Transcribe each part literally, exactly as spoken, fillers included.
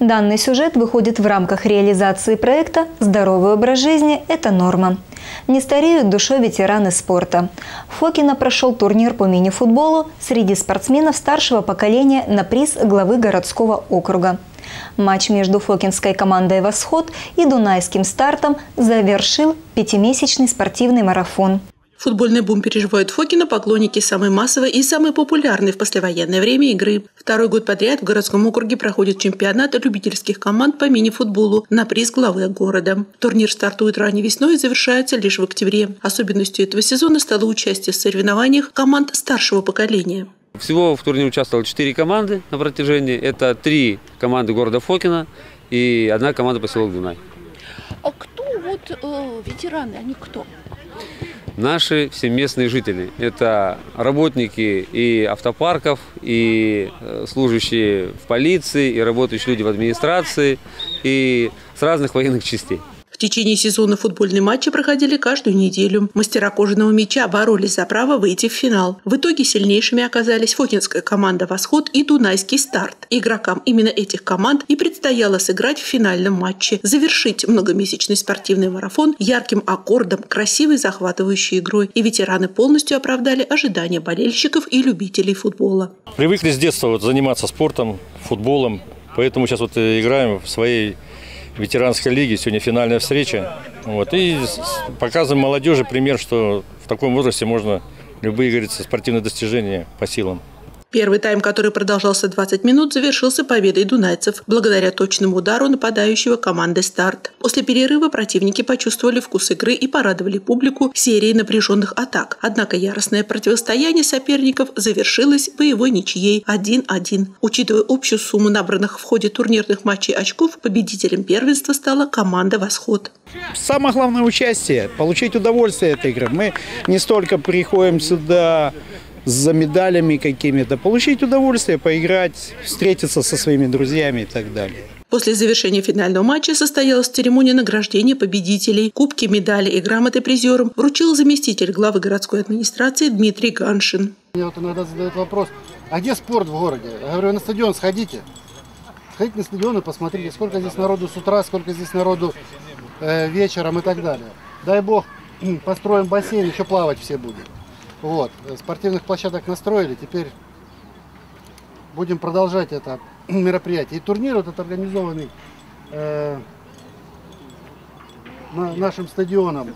Данный сюжет выходит в рамках реализации проекта «Здоровый образ жизни – это норма». Не стареют душой ветераны спорта. В Фокино прошел турнир по мини-футболу среди спортсменов старшего поколения на приз главы городского округа. Матч между фокинской командой «Восход» и дунайским «Стартом» завершил пятимесячный спортивный марафон. Футбольный бум переживают Фокино поклонники самой массовой и самой популярной в послевоенное время игры. Второй год подряд в городском округе проходит чемпионат любительских команд по мини-футболу на приз главы города. Турнир стартует ранней весной и завершается лишь в октябре. Особенностью этого сезона стало участие в соревнованиях команд старшего поколения. Всего в турнире участвовало четыре команды на протяжении. Это три команды города Фокино и одна команда поселок Дунай. А кто вот э, ветераны, они кто? Наши все местные жители. Это работники и автопарков, и служащие в полиции, и работающие люди в администрации, и с разных военных частей. В течение сезона футбольные матчи проходили каждую неделю. Мастера кожаного мяча боролись за право выйти в финал. В итоге сильнейшими оказались фокинская команда «Восход» и дунайский «Старт». Игрокам именно этих команд и предстояло сыграть в финальном матче, завершить многомесячный спортивный марафон ярким аккордом, красивой захватывающей игрой. И ветераны полностью оправдали ожидания болельщиков и любителей футбола. Привыкли с детства вот заниматься спортом, футболом, поэтому сейчас вот играем в своей ветеранской лиги, сегодня финальная встреча. Вот, и показываем молодежи пример, что в таком возрасте можно любые, говорится, спортивные достижения по силам. Первый тайм, который продолжался двадцать минут, завершился победой дунайцев, благодаря точному удару нападающего команды «Старт». После перерыва противники почувствовали вкус игры и порадовали публику серией напряженных атак. Однако яростное противостояние соперников завершилось боевой ничьей один-один. Учитывая общую сумму набранных в ходе турнирных матчей очков, победителем первенства стала команда «Восход». Самое главное участие, получить удовольствие от этой игры. Мы не столько приходим сюда за медалями какими-то, получить удовольствие, поиграть, встретиться со своими друзьями и так далее. После завершения финального матча состоялась церемония награждения победителей. Кубки, медали и грамоты призерам вручил заместитель главы городской администрации Дмитрий Ганшин. Мне вот иногда задают вопрос, а где спорт в городе? Я говорю, на стадион сходите. Сходите на стадион и посмотрите, сколько здесь народу с утра, сколько здесь народу э, вечером и так далее. Дай бог, построим бассейн, еще плавать все будут. Вот, спортивных площадок настроили, теперь будем продолжать это мероприятие. И турнир вот этот организованный э, на, нашим стадионом,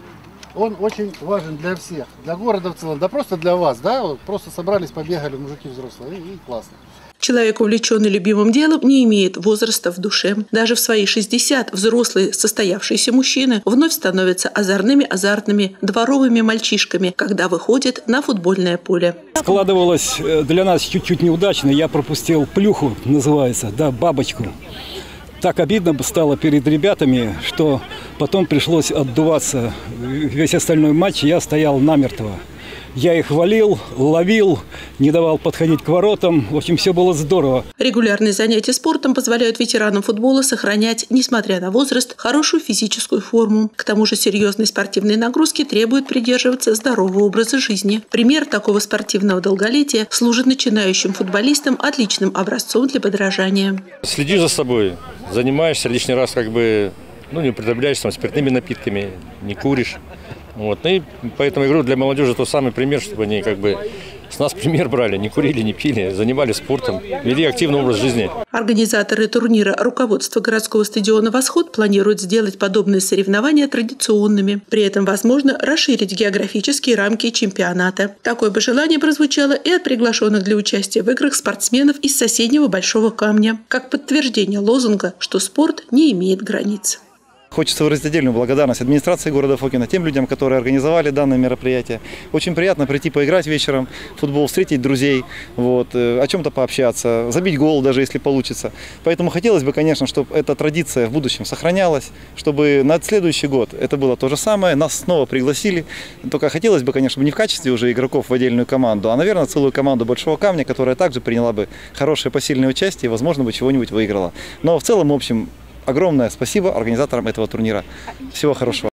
он очень важен для всех, для города в целом, да просто для вас, да, вот просто собрались, побегали мужики взрослые, и, и классно. Человек, увлеченный любимым делом, не имеет возраста в душе. Даже в свои шестьдесят взрослые состоявшиеся мужчины вновь становятся озорными, азартными, дворовыми мальчишками, когда выходят на футбольное поле. Складывалось для нас чуть-чуть неудачно. Я пропустил плюху, называется, да, бабочку. Так обидно стало перед ребятами, что потом пришлось отдуваться. Весь остальной матч я стоял намертво. Я их валил, ловил, не давал подходить к воротам. В общем, все было здорово. Регулярные занятия спортом позволяют ветеранам футбола сохранять, несмотря на возраст, хорошую физическую форму. К тому же серьезные спортивные нагрузки требуют придерживаться здорового образа жизни. Пример такого спортивного долголетия служит начинающим футболистам отличным образцом для подражания. Следи за собой, занимаешься лишний раз, как бы, ну, не употребляешься спиртными напитками, не куришь. Вот. Ну и поэтому я говорю, для молодежи тот самый пример, чтобы они как бы с нас пример брали, не курили, не пили, занимались спортом, вели активный образ жизни. Организаторы турнира, руководство городского стадиона «Восход» планируют сделать подобные соревнования традиционными. При этом возможно расширить географические рамки чемпионата. Такое бы желание прозвучало и от приглашенных для участия в играх спортсменов из соседнего Большого Камня, как подтверждение лозунга, что спорт не имеет границ. Хочется выразить отдельную благодарность администрации города Фокино, тем людям, которые организовали данное мероприятие. Очень приятно прийти поиграть вечером в футбол, встретить друзей, вот, о чем-то пообщаться, забить гол даже, если получится. Поэтому хотелось бы, конечно, чтобы эта традиция в будущем сохранялась, чтобы на следующий год это было то же самое, нас снова пригласили. Только хотелось бы, конечно, не в качестве уже игроков в отдельную команду, а, наверное, целую команду Большого Камня, которая также приняла бы хорошее посильное участие и, возможно, бы чего-нибудь выиграла. Но в целом, в общем, огромное спасибо организаторам этого турнира. Всего хорошего.